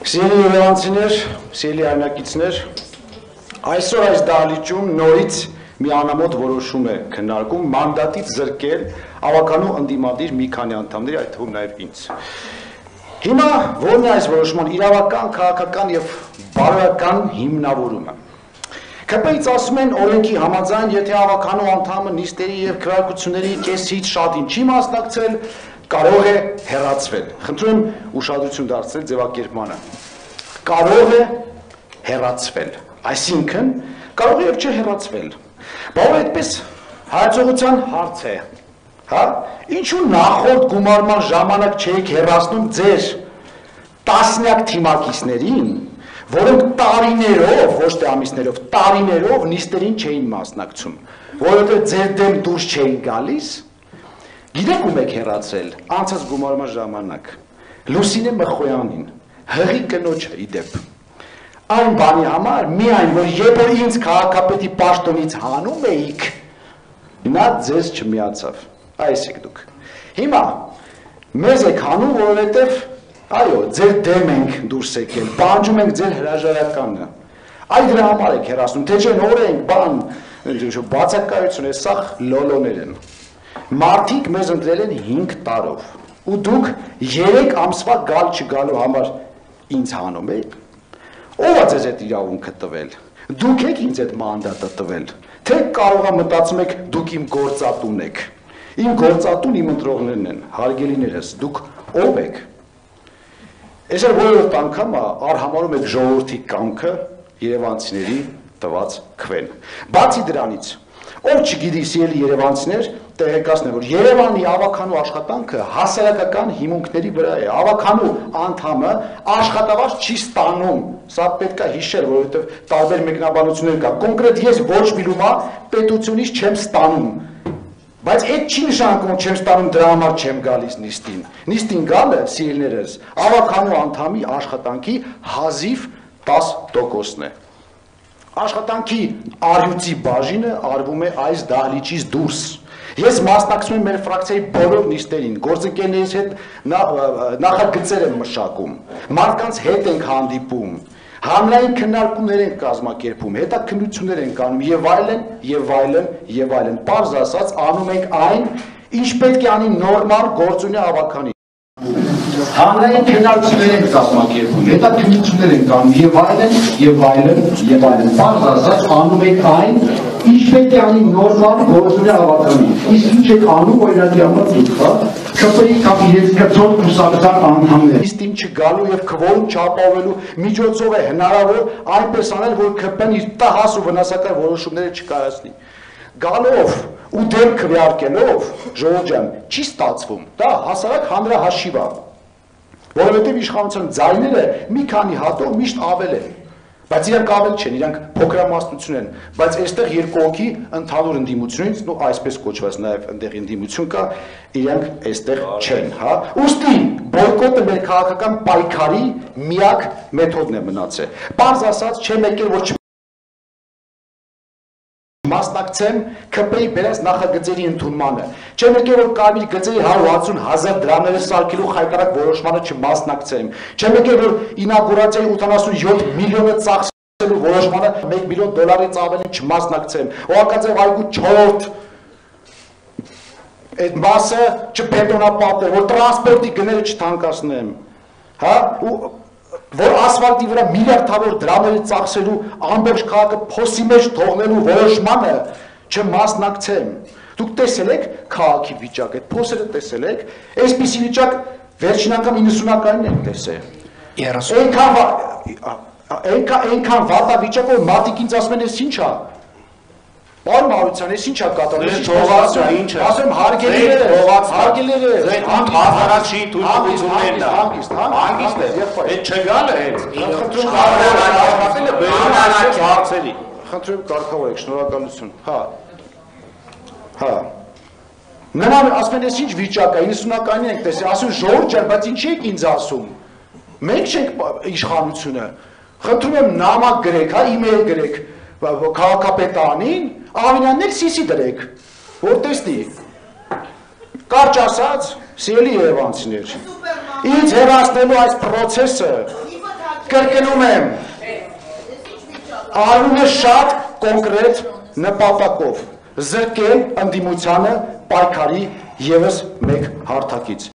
Սիրելի երևանցիներ, սիրելի հայրենակիցներ, այսօր այս դահլիճում նորից մի անամոթ որոշում է քննարկում մանդատից զրկել ավականու ընդդիմադիր մի քանի անդամների, այդ թվում նաև ինձ։ Հիմա որն է այս որոշման իրավական, քաղաքական եւ բարոյական հիմնավորումը։ ԿՊ-ից ասում են օրենքի համաձայն, եթե ավականու անդամը նիստերի եւ քվեարկությունների կեսից շատին չի մասնակցել, կարող է հեռացվել։ Խնդրում եմ ուշադրություն դարձնել ձևակերպմանը։ Կարող է հեռացվել, այսինքն կարող է եւ չէ հեռացվել։ Բայց այդպես հայացողության հարց է, հա? Ինչու նախորդ գումարման ժամանակ չեք հեռացնում ձեր տասնյակ թիմակիցներին, որոնք տարիներով, ոչ թե ամիսներով, տարիներով նիստերին չէին մասնակցում, որովհետեւ ձեր դեմ դուրս չէին գալիս։ Գիտեք ում եք հեռացրել անցած գումարման ժամանակ Լուսինե Մխոյանին, հղի կնոջը իդեպ։ Այն բանի համար միայն որ երբ որ ինձ քաղաքապետի պաշտոնից հանում էիք, նա ձեզ չմիացավ։ Այս եք դուք։ Հիմա մեզ եք հանում, որովհետև այո, ձեր դեմ ենք դուրս եկել, պահանջում ենք ձեր հրաժարականը։ Այդ դրա համար եք հեռացնում, թե չէ նոր ենք, բան, բացակայություն է, սա լոլոներ են։ Մարդիկ մեզ ընտրել են 5 տարով, ու դուք 3 ամսվա գալ չգալու համար ինձ հանում եք։ Ո՞վ է ձեզ այդ իրավունքը տվել։ Դուք եք ինձ այդ մանդատը տվել, թե կարող է մտածում եք դուք իմ գործատուն եք։ Իմ գործատուն իմ ընտրողներն են, հարգելիներս, դուք ով եք։ Այսօր որևէ անգամ արհամարում եք ժողովրդի կամքը երևանցիների տված քվեն։ Բացի դրանից, ով չգիտի սիրելի երևանցիներ, տեղեկացնեմ, որ Երևանի ավականու աշխատանքը հասարակական հիմունքների վրա է։ Ավականու անդամը աշխատավարձ չի ստանում։ Սա պետք է հիշել, որովհետև տարբեր մեկնաբանություններ կա։ Կոնկրետ ես ոչ մի լումա պետությունից չեմ ստանում։ Բայց այդ չի նշանակում չեմ ստանում, դրա համար չեմ գալիս նիստին։ Նիստին գալը, սիրելիներս, ավականու անդամի աշխատանքի հազիվ 10%-ն է։ Աշխատանքի առյուծի բաժինը արվում է այս դահլիճից դուրս։ Ես մասնակցում եմ մեր ֆրակցիայի բոլոր նիստերին, գործընկերներից հետ նախագծեր եմ մշակում, մարդկանց հետ ենք հանդիպում, հանրային քննարկումներ ենք կազմակերպում, հետաքննություններ ենք անում եւ այլն եւ այլն եւ այլն։ Պարզ ասած, անում ենք այն, ինչ պետք է անի նորմալ գործունյա ավականի։ Հանրային քննարկումներ ենք կազմակերպում, հետաքննություններ ենք անում եւ այլն եւ այլն եւ այլն։ Պարզ ասած, անում ենք այն, ինչ պետք է անի նորմալ գործունյա ավականի։ Իսկ ինչ եք անում, օրինակի համար դուք, հա, ԿՊ-ի կամ իրենց կցոտ կուսակցական անդամներ։ Նիստին չգալու եւ քվորում չապահովելու միջոցով է հնարավոր այնպես անել, որ ԿՊ-ն իր տհաս ու վնասակար որոշումները չկայացնի։ Գալով ու դեմ քվեարկելով, ժողովուրդ ջան, չի ստացվում։ Դա հասարակ հանրահաշիվ է։ Որովհետև իշխանության ձայները մի քանի հատով միշտ ավել են, բայց իրանք ավել չեն, իրանք փոքրամասնություն են, բայց այստեղ երկու հոգի ընդհանուր ընդդիմությունից, ու այսպես կոչված նաև ընդեղ ընդդիմություն կա, իրանք այստեղ չեն, հա։ Ուստի բոյկոտը մեր քաղաքական պայքարի միակ մեթոդն է մնացել։ Պարզ ասած, չեմ եկել, որ մասնակցեմ ԿՊ-ի բերած նախագծերի ընդունմանը։ Չեմ եկել, որ կարմիր գծերի 160,000 դրամները սարքելու խայտարակ որոշմանը չմասնակցեմ։ Չեմ եկել, որ ինագուրացիայի 87 միլիոնը ծախսելու որոշմանը $1 միլիոն ավելի չմասնակցեմ։ Օղակաձև այգու 4-րդ այդ մասը չբետոնապատել, որ տրանսպորտի գները չթանկացնեմ, հա, որ ասֆալտի վրա միլիարդավոր դրամներ ծախսելու ամբողջ քաղաքը փոսի մեջ թողնելու որոշմանը չմասնակցեմ։ Դուք տեսել եք քաղաքի վիճակը, այդ փոսերը տեսել եք, այսպիսի վիճակ վերջին անգամ 90-ականին ենք տեսել։ Այնքան վատա վիճակ, որ մարդիկ ինձ ասում են, էս ի՞նչ է։ Պարոն Մարության, էս ի՞նչ է կատարվում։ Թողածը ինչ է։ Ասեմ հարգելիները, հազարացի թույլտվություններն է։ Հանգիստ է։ Այդ չգալը հետ։ Խնդրում կարգավորեք, շնորհակալություն։ Հա։ Նրան ասում են, էս ինչ վիճակ է, 90-ականին ենք տեսել, ասում ժողովուրդ ջան, բայց ինչի եք ինձ ասում։ Մենք չենք իշխանությունը։ Խնդրում եմ նամակ գրեք, հա, email գրեք քաղաքապետանին, Ավինյանն էլ սիսի դրեք, որ տեսնի։ Կարճ ասած, սիրելի երևանցիներ, ինձ հեռացնելու այս պրոցեսը կրկնում եմ, արվում է շատ կոնկրետ նպատակով, զրկել ընդդիմությանը պայքարի ևս մեկ հարթակից։